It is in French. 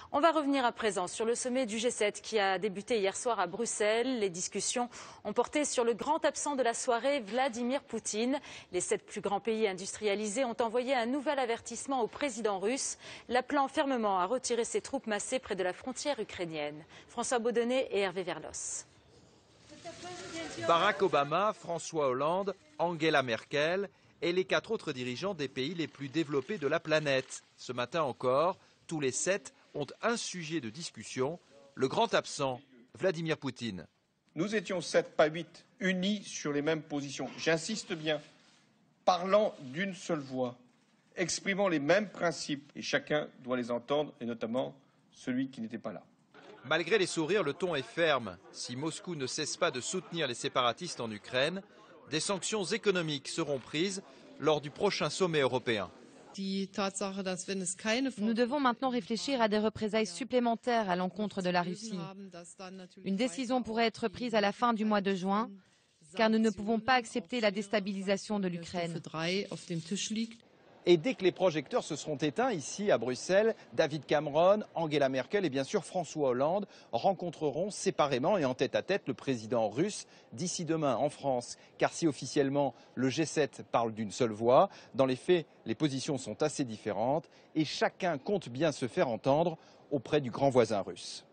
On va revenir à présent sur le sommet du G7 qui a débuté hier soir à Bruxelles. Les discussions ont porté sur le grand absent de la soirée, Vladimir Poutine. Les 7 plus grands pays industrialisés ont envoyé un nouvel avertissement au président russe, l'appelant fermement à retirer ses troupes massées près de la frontière ukrainienne. François Baudonnet et Hervé Verlos. Barack Obama, François Hollande, Angela Merkel et les 4 autres dirigeants des pays les plus développés de la planète. Ce matin encore, tous les 7 ont un sujet de discussion, le grand absent, Vladimir Poutine. Nous étions 7, pas 8, unis sur les mêmes positions. J'insiste bien, parlant d'une seule voix, exprimant les mêmes principes, et chacun doit les entendre, et notamment celui qui n'était pas là. Malgré les sourires, le ton est ferme. Si Moscou ne cesse pas de soutenir les séparatistes en Ukraine, des sanctions économiques seront prises lors du prochain sommet européen. Nous devons maintenant réfléchir à des représailles supplémentaires à l'encontre de la Russie. Une décision pourrait être prise à la fin du mois de juin, car nous ne pouvons pas accepter la déstabilisation de l'Ukraine. Et dès que les projecteurs se seront éteints ici à Bruxelles, David Cameron, Angela Merkel et bien sûr François Hollande rencontreront séparément et en tête-à-tête le président russe d'ici demain en France. Car si officiellement le G7 parle d'une seule voix, dans les faits les positions sont assez différentes et chacun compte bien se faire entendre auprès du grand voisin russe.